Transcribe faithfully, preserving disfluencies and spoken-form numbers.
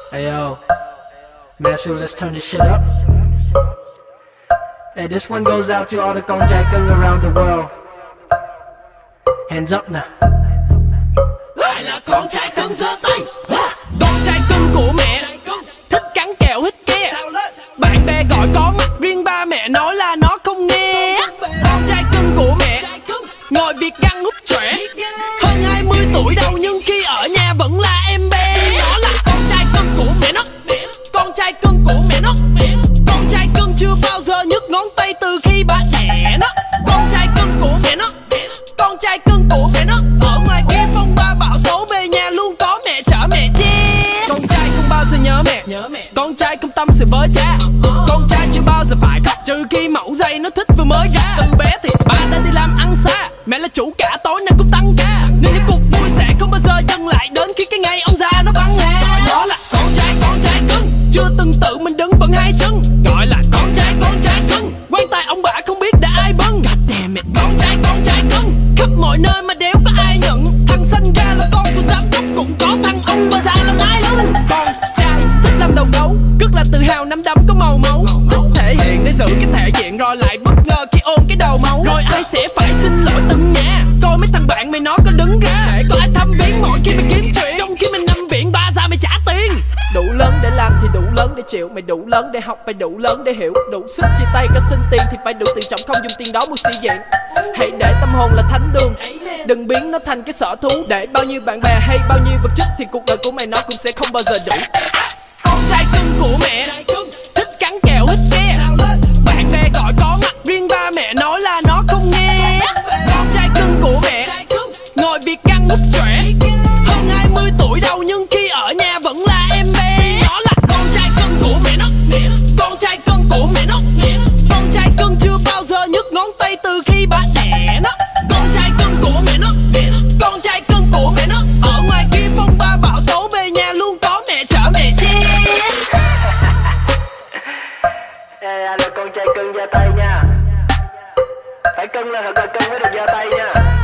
Hey yo, Masu, let's turn this shit up. Hey, this one goes out to all the con trai cưng around the world. Hands up now. Lại là con trai cưng giơ tay. Con trai cưng của mẹ, thích cắn kẹo hít ke. Bạn bè gọi có mắt riêng, ba mẹ nói là nó không nghe. Con trai cưng của mẹ, ngồi việc găng hút trẻ. Hơn hai mươi tuổi đâu nhưng khi ở nhà vẫn là em bé. Nó là con trai cưng của mẹ nó. Con trai cưng của mẹ nó. Con trai cưng chưa bao giờ nhấc ngón tay từ khi ba đẻ nó. Con trai cưng của mẹ nó. Con trai cưng của mẹ nó. Ở ngoài kia phong ba bão tố, về nhà luôn có mẹ chở mẹ che. Con trai không bao giờ nhớ mẹ. Con trai không tâm sự với cha. Con trai chưa bao giờ phải khóc, trừ khi mẫu giày nó thích vừa mới ra. Từ bé thì ba đã đi làm ăn xa, mẹ là chủ cả tối nay cũng tăng ca. Nên những cuộc vui sẽ không bao giờ dừng lại, đến khi cái ngày ông già nó băng hà. Gọi nó là con trai, con trai cưng, chưa từng tự mình đứng vững hai chân. Gọi là con trai, con trai cưng, quan tài ông bà không biết đã ai bưng. God damn it. Con trai, con trai cưng, khắp mọi nơi mà đéo có ai nhận. Thằng xanh ra là con của giám đốc, cũng có thằng ông bà già làm lái lưng. Con trai thích làm đầu gấu, rất là tự hào nắm đấm có màu máu. Thích thể hiện để giữ cái thể diện, rồi lại bất ngờ khi ôm cái đầu máu. Rồi ai sẽ phải xin lỗi từng nhà, coi mấy thằng bạn mày nó có đứng ra để có ai thăm viếng mỗi khi mày kiếm chuyện. Trong khi mày nằm viện ba ra mày trả tiền. Đủ lớn để làm thì đủ lớn để chịu, mày đủ lớn để học phải đủ lớn để hiểu. Đủ sức chia tay có xin tiền thì phải đủ tự trọng, không dùng tiền đó mua sĩ diện. Hãy để tâm hồn là thánh đường, đừng biến nó thành cái sở thú. Để bao nhiêu bạn bè hay bao nhiêu vật chất thì cuộc đời của mày nó cũng sẽ không bao giờ đủ. Con trai cưng của mẹ, thích cắn kẹo hít ke. Bạn bè gọi có mặt riêng, ba mẹ nói là nó không nghe. Con trai cưng của mẹ, ngồi việc găng hút trẻ. Hơn hai mươi tuổi đâu nhưng khi ở nhà vẫn là em bé. Nó là con trai cưng của mẹ nó. Con trai cưng của mẹ nó. Con trai cưng chưa bao giờ nhấc ngón tay từ khi ba đẻ nó. Con trai cưng của mẹ nó. Con trai cưng của mẹ nó. Ở ngoài kia phong ba bão tố, về nhà luôn có mẹ chở mẹ che. Là con trai cưng giơ tay nha. Phải cưng là thật là cưng mới được giơ tay nha.